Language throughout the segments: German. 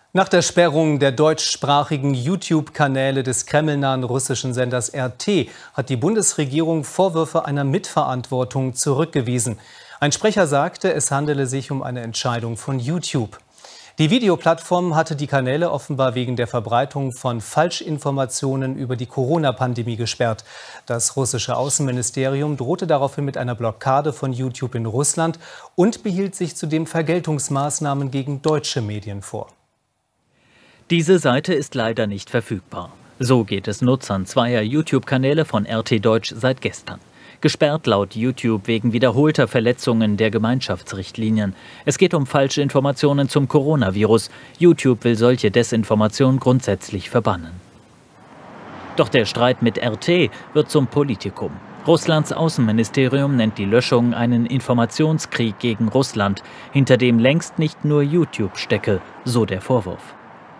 Nach der Sperrung der deutschsprachigen YouTube-Kanäle des kremlnahen russischen Senders RT hat die Bundesregierung Vorwürfe einer Mitverantwortung zurückgewiesen. Ein Sprecher sagte, es handele sich um eine Entscheidung von YouTube. Die Videoplattform hatte die Kanäle offenbar wegen der Verbreitung von Falschinformationen über die Corona-Pandemie gesperrt. Das russische Außenministerium drohte daraufhin mit einer Blockade von YouTube in Russland und behielt sich zudem Vergeltungsmaßnahmen gegen deutsche Medien vor. Diese Seite ist leider nicht verfügbar. So geht es Nutzern zweier YouTube-Kanäle von RT Deutsch seit gestern. Gesperrt laut YouTube wegen wiederholter Verletzungen der Gemeinschaftsrichtlinien. Es geht um falsche Informationen zum Coronavirus. YouTube will solche Desinformation grundsätzlich verbannen. Doch der Streit mit RT wird zum Politikum. Russlands Außenministerium nennt die Löschung einen Informationskrieg gegen Russland, hinter dem längst nicht nur YouTube stecke, so der Vorwurf.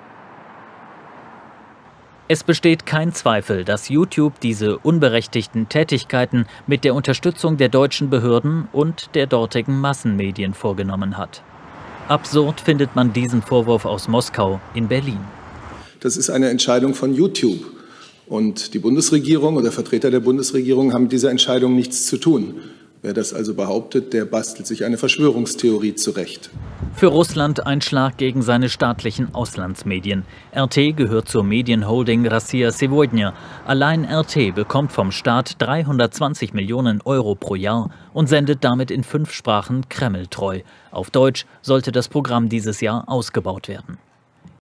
Es besteht kein Zweifel, dass YouTube diese unberechtigten Tätigkeiten mit der Unterstützung der deutschen Behörden und der dortigen Massenmedien vorgenommen hat. Absurd findet man diesen Vorwurf aus Moskau in Berlin. Das ist eine Entscheidung von YouTube. Und die Bundesregierung oder Vertreter der Bundesregierung haben mit dieser Entscheidung nichts zu tun. Wer das also behauptet, der bastelt sich eine Verschwörungstheorie zurecht. Für Russland ein Schlag gegen seine staatlichen Auslandsmedien. RT gehört zur Medienholding Rossiya Сегодня. Allein RT bekommt vom Staat 320 Millionen Euro pro Jahr und sendet damit in 5 Sprachen kremltreu. Auf Deutsch sollte das Programm dieses Jahr ausgebaut werden.